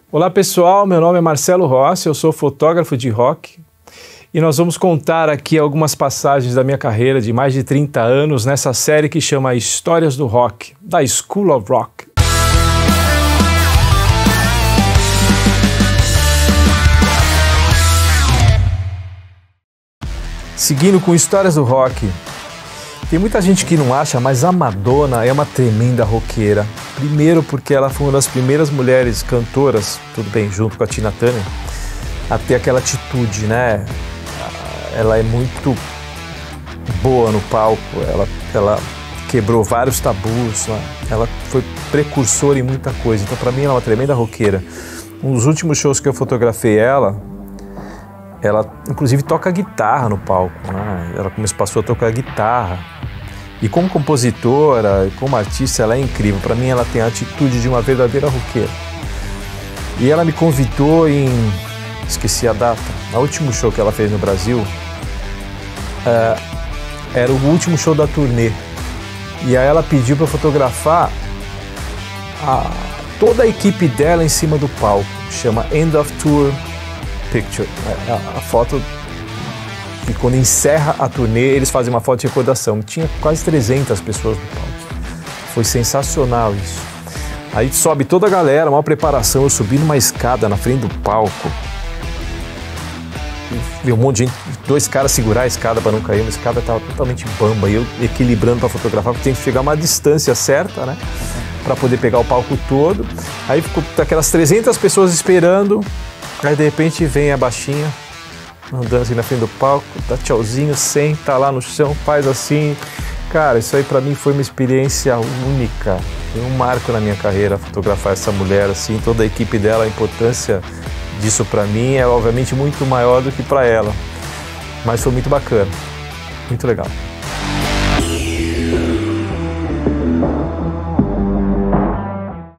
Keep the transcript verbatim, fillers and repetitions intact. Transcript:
Olá pessoal, meu nome é Marcelo Rossi, eu sou fotógrafo de rock e nós vamos contar aqui algumas passagens da minha carreira de mais de trinta anos nessa série que chama Histórias do Rock, da School of Rock. Seguindo com Histórias do Rock, tem muita gente que não acha, mas a Madonna é uma tremenda roqueira. Primeiro porque ela foi uma das primeiras mulheres cantoras, tudo bem, junto com a Tina Turner, a ter aquela atitude, né? Ela é muito boa no palco, ela, ela quebrou vários tabus, né? Ela foi precursora em muita coisa, então para mim ela é uma tremenda roqueira. Um dos últimos shows que eu fotografei ela, ela inclusive toca guitarra no palco, né? Ela começou, passou a tocar guitarra. E como compositora, como artista, ela é incrível. Para mim ela tem a atitude de uma verdadeira roqueira. E ela me convidou em... esqueci a data. O último show que ela fez no Brasil uh, era o último show da turnê. E aí ela pediu para fotografar a, toda a equipe dela em cima do palco. Chama End of Tour Picture. A, a foto de quando encerra a turnê, eles fazem uma foto de recordação. Tinha quase trezentas pessoas no palco. Foi sensacional isso. Aí sobe toda a galera, uma preparação. Eu subi numa escada na frente do palco. Vi um monte de gente, dois caras segurar a escada para não cair. A escada estava totalmente bamba. E eu equilibrando para fotografar, porque tem que chegar a uma distância certa, né? Para poder pegar o palco todo. Aí ficou aquelas trezentas pessoas esperando. Aí de repente vem a baixinha, andando assim na frente do palco, dá tchauzinho, senta lá no chão, faz assim. Cara, isso aí pra mim foi uma experiência única. Foi um marco na minha carreira fotografar essa mulher assim, toda a equipe dela. A importância disso pra mim é obviamente muito maior do que pra ela. Mas foi muito bacana, muito legal.